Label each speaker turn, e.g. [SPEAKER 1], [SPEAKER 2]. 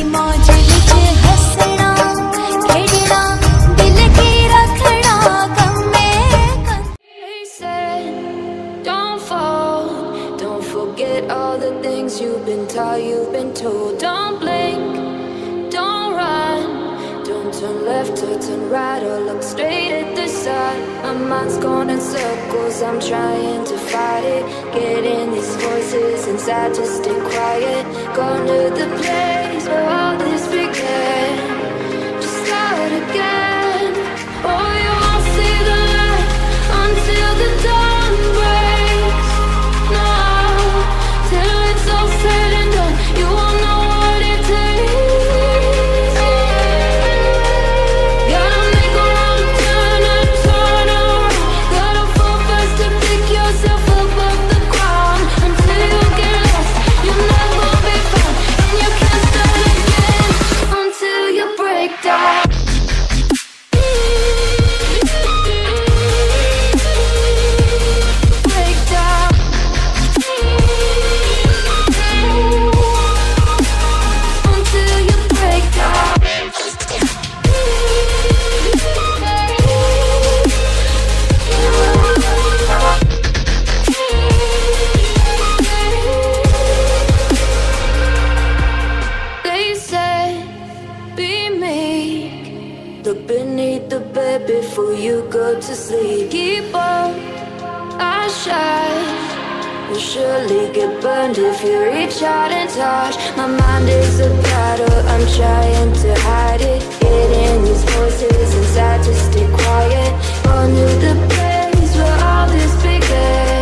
[SPEAKER 1] मौज विच हसना खेडना दिल की रखना गम में don't fall, don't forget all the things you've been taught, you've been told. Don't blink, don't run, don't turn left or turn right or look straight at the sun. My mind's going in circles, I'm trying to fight it. Getting these voices inside to stay quiet. Going to the place where all this began. Just start again. Oh, you won't see the light until the dawn breaks. No, till it's all said and done, you won't know what it takes. Gotta make a wrong turn and turn around. Gotta fall fast to pick yourself up off the ground. Until you get lost, you'll never be found, and you can't start again until you break down. Break down. Until you break down. They said, be meek, look beneath the bed before you go to sleep. Keep on, eyes shut, you'll surely get burned if you reach out and touch. My mind is a battle, I'm trying to hide it. Getting these voices inside to stay quiet. Going to the place where all this began.